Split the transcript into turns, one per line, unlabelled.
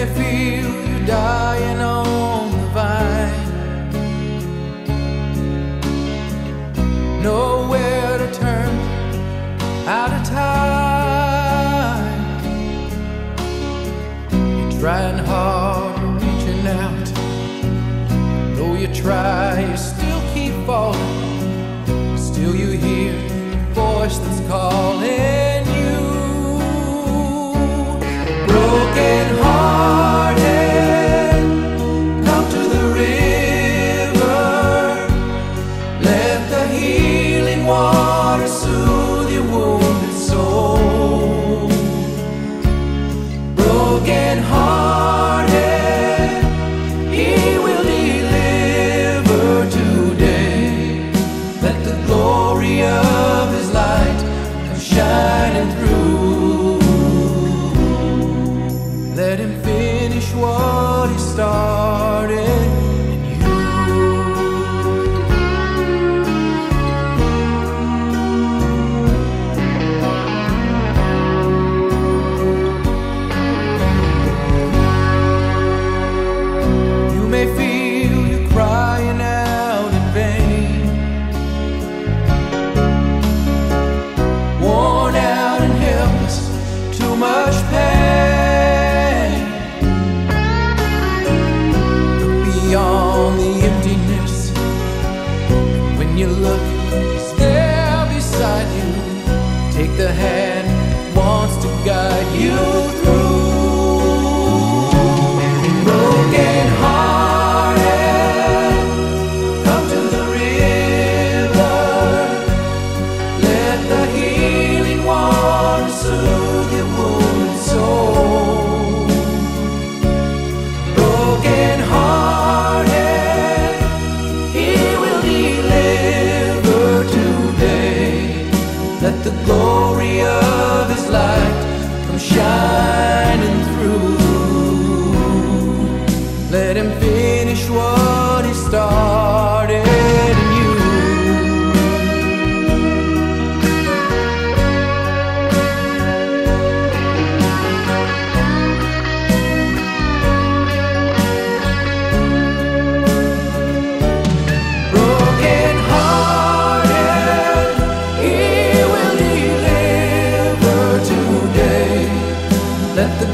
may feel you're dying on the vine, nowhere to turn, out of time. You're trying hard, reaching out. Though you try, you still keep falling. Still you hear a voice that's calling you. Brokenhearted, come to the river. Let the healing water soothe your wounded soul. Brokenhearted, He will deliver today. Let the glory of His light come shining through. Let Him finish what He started in you. You may feel you're crying out in vain, worn out and helpless, too much pain. Look beyond the emptiness, and when you look, He's there beside you. Take the hand that wants to guide you through. Brokenhearted, come to the river. Let the healing water soothe your wounded soul. Brokenhearted, He will deliver today. Let the glory of His light come shining through. Let Him finish what He started in you. Brokenhearted, He will deliver today. Let the